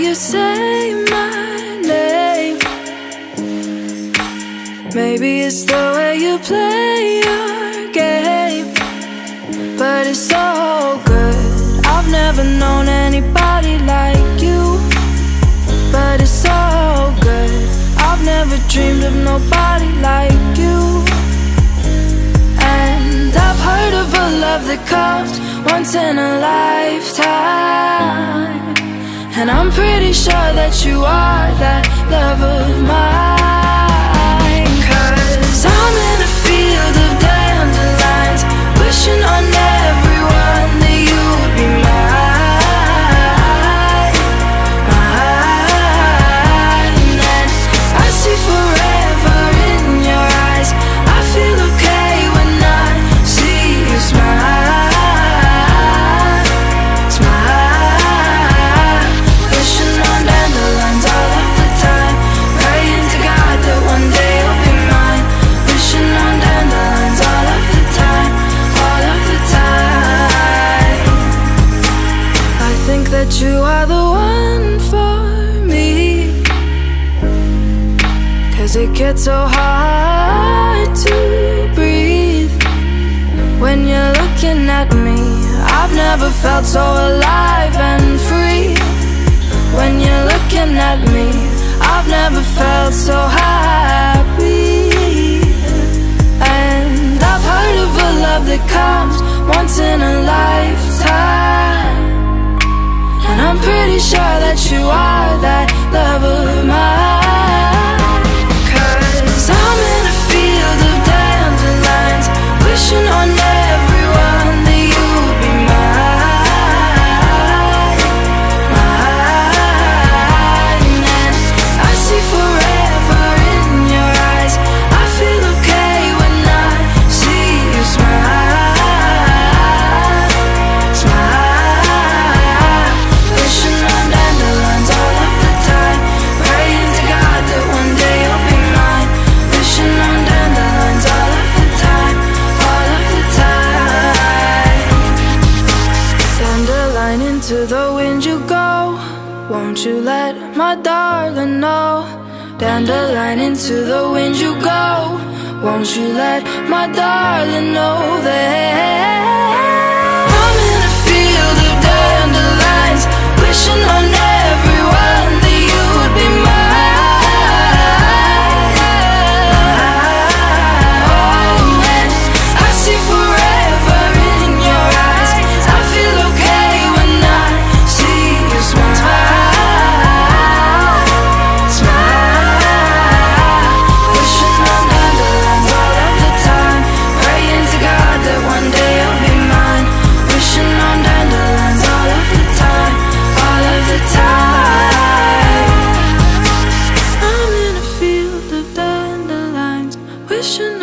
you say my name. Maybe it's the way you play your game, but it's so good. I've never known anybody like you, but it's so good. I've never dreamed of nobody like you. And I've heard of a love that comes once in a lifetime, and I'm pretty sure that you are that love of mine. 'Cause I'm in a field of dandelions, wishing on everyone that you would be mine, mine. And I see forever in your eyes. I feel okay when I see you smile, smile. Wishing on dandelions all of the time, praying to God that one day you'll be mine. Wishing on dandelions all of the time, all of the time. I think that you are the one for me, 'cause it gets so hard to breathe when you're looking at me. I've never felt so alive and free. When you're looking at me, I've never felt so happy. And I've heard of a love that comes once in a lifetime, and I'm pretty sure that you are that love of mine. 'Cause I'm in a field of dandelions, wishing on everyone that you would be mine, mine. And I see forever in your eyes. I feel okay when I see you smile, smile. Wishing on dandelions all of the time, praying to God that one day you'll be mine. Wishing on dandelions all of the time, all of the time. Dandelion, into the wind you go, won't you let my darling know? Dandelion, into the wind you go, won't you let my darling know that I'm in a field of dandelions, wishing on everyone that you would be mine, mine. And I see forever in your eyes. I feel okay when I see you smile, smile. Wishing on dandelions all of the time, praying to God that one day you'll be mine. Wishing on dandelions all of the time, all of the time. I'm in a field of dandelions, wishing